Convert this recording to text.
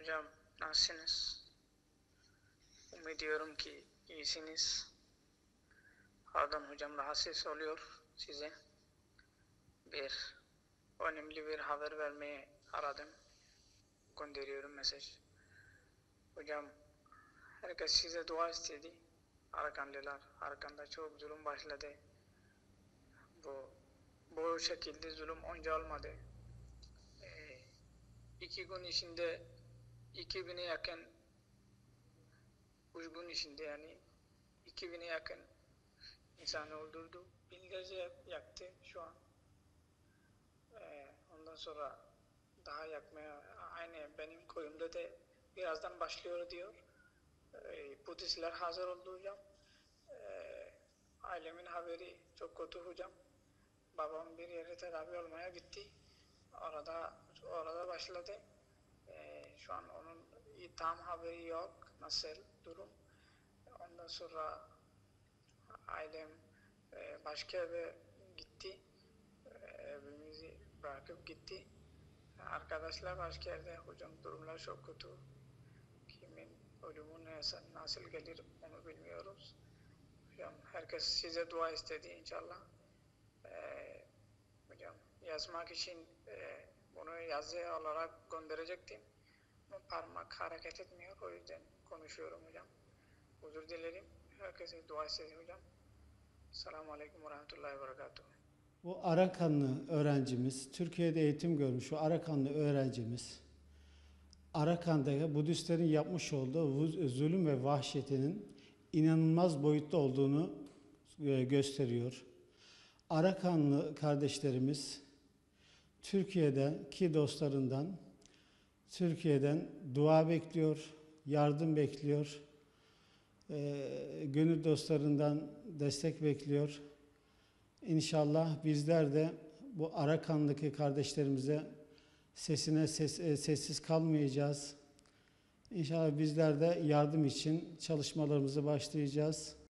Hocam nasılsınız? Umuyorum ki iyisiniz. Adam hocam rahatsız oluyor size. Bir önemli bir haber vermeye aradım. Gönderiyorum mesaj. Hocam herkes size dua istedi. Arakanlılar, arkanda çok zulüm başladı. Bu şekilde zulüm önce olmadı. 2 gün içinde 2000'e yakın, 3 gün içinde yani 2000'e yakın insanı öldürdü. Binlerce yaktı şu an. Ondan sonra daha yakmaya, aynı benim köyümde de birazdan başlıyor diyor. Budistler hazır oldu hocam. Ailemin haberi çok kötü hocam. Babam bir yere tedavi olmaya gitti. Orada başladı. Şu an onun tam haberi yok. Nasıl durum? Ondan sonra ailem başka eve gitti. Evimizi bırakıp gitti. Arkadaşlar başka yerde hocam durumlar çok kötü. Kimin ölümü nasıl gelir onu bilmiyoruz. Hocam herkes size dua istedi inşallah. Hocam yazmak için bunu yazı olarak gönderecektim. Ama parmak hareket etmiyor, o yüzden konuşuyorum hocam. Özür dilerim. Herkese dua istedi hocam. Selamun Aleyküm ve Rahmetullahi ve Berekatuhu. Bu Arakanlı öğrencimiz, Türkiye'de eğitim görmüş o Arakanlı öğrencimiz, Arakan'da Budistlerin yapmış olduğu zulüm ve vahşetinin inanılmaz boyutta olduğunu gösteriyor. Arakanlı kardeşlerimiz Türkiye'deki dostlarından, Türkiye'den dua bekliyor, yardım bekliyor, gönül dostlarından destek bekliyor. İnşallah bizler de bu Arakan'daki kardeşlerimize sessiz kalmayacağız. İnşallah bizler de yardım için çalışmalarımızı başlayacağız.